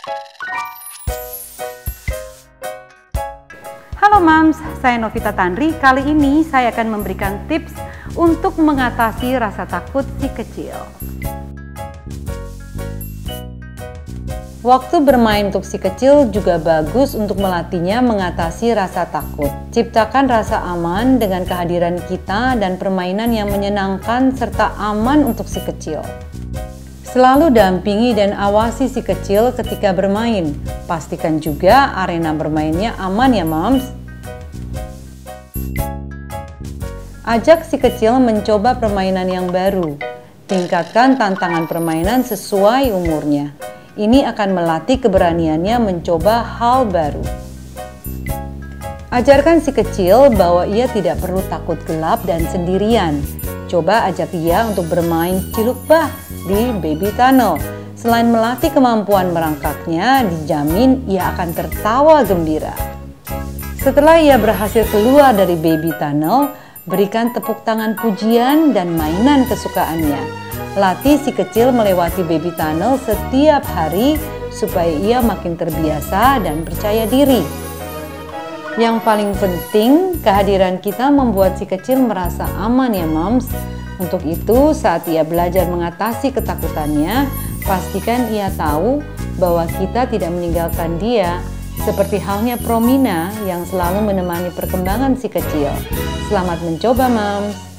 Halo Moms, saya Novita Tandri. Kali ini saya akan memberikan tips untuk mengatasi rasa takut si kecil. Waktu bermain untuk si kecil juga bagus untuk melatihnya mengatasi rasa takut. Ciptakan rasa aman dengan kehadiran kita dan permainan yang menyenangkan serta aman untuk si kecil. Selalu dampingi dan awasi si kecil ketika bermain. Pastikan juga arena bermainnya aman ya Moms. Ajak si kecil mencoba permainan yang baru. Tingkatkan tantangan permainan sesuai umurnya. Ini akan melatih keberaniannya mencoba hal baru. Ajarkan si kecil bahwa ia tidak perlu takut gelap dan sendirian. Coba ajak ia untuk bermain ciluk bah di baby tunnel. Selain melatih kemampuan merangkaknya, dijamin ia akan tertawa gembira. Setelah ia berhasil keluar dari baby tunnel, berikan tepuk tangan pujian dan mainan kesukaannya. Latih si kecil melewati baby tunnel setiap hari supaya ia makin terbiasa dan percaya diri. Yang paling penting, kehadiran kita membuat si kecil merasa aman ya Moms. Untuk itu, saat ia belajar mengatasi ketakutannya, pastikan ia tahu bahwa kita tidak meninggalkan dia, seperti halnya Promina yang selalu menemani perkembangan si kecil. Selamat mencoba Moms!